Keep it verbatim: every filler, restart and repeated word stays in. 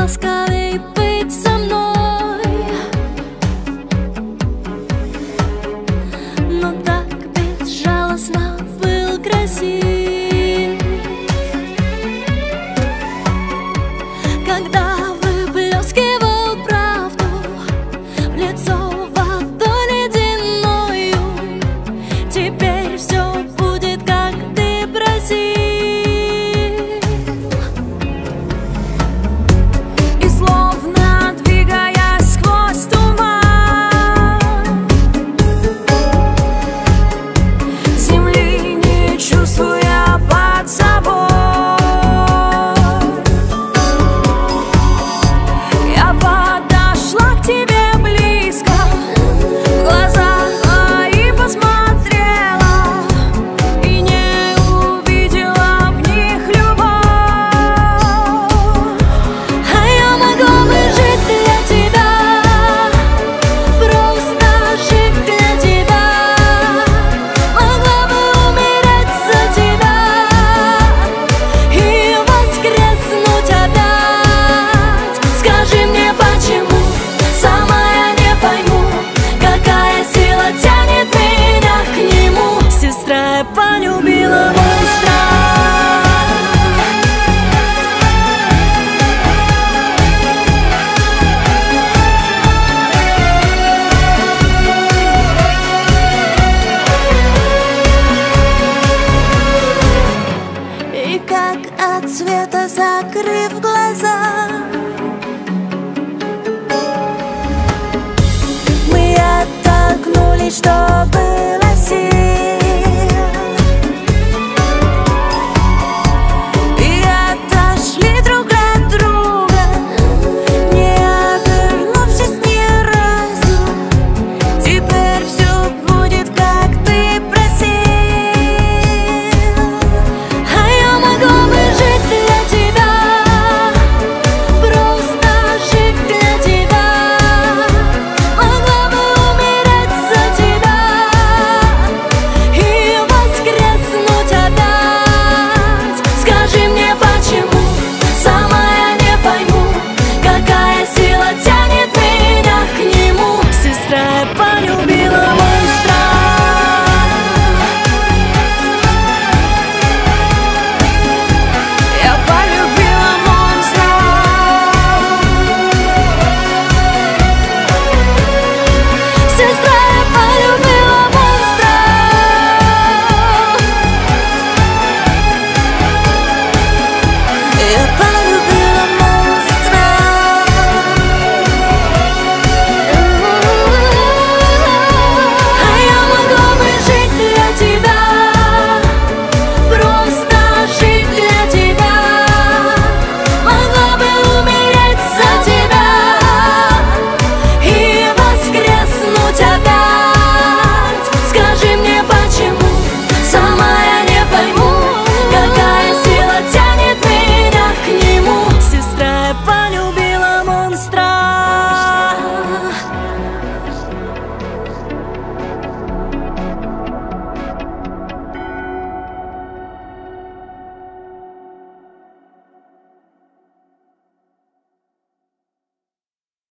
ласковей быть со мной, но так безжалостно был красив, когда выплескивал правду в лицо водой ледяною. Теперь все будет, как ты просил. И словно двигаясь сквозь туман земли, не чувствуя под собой, я подошла к тебе близко, в глаза твои посмотрела и не увидела в них любовь. А я могла бы жить для тебя, просто жить для тебя, могла бы умереть за тебя и воскреснуть опять. Скажи мне, почему, сама я не пойму, какая сила тянет меня к нему. Сестра, я полюбила мой страх. И как от света, закрыв глаза, мы оттолкнулись, что было сил, и отошли друг от друга, не обернувшись ни разу. Теперь все будет, как ты просил. А я могла бы жить для тебя, просто жить для тебя, могла бы умереть за тебя и воскреснуть опять. Скажи мне, почему, сама я не пойму, какая сила тянет меня к нему. Сестра, я полюбила мой страх. Я полюбила мой страх. Сестра, я полюбила мой страх. Я полюбила мой страх. А я могла бы жить для тебя, просто жить для тебя, могла бы умереть за тебя и воскреснуть опять. Скажи мне, почему, сама я не пойму, какая сила тянет меня к нему. Сестра, я полюбила монстра.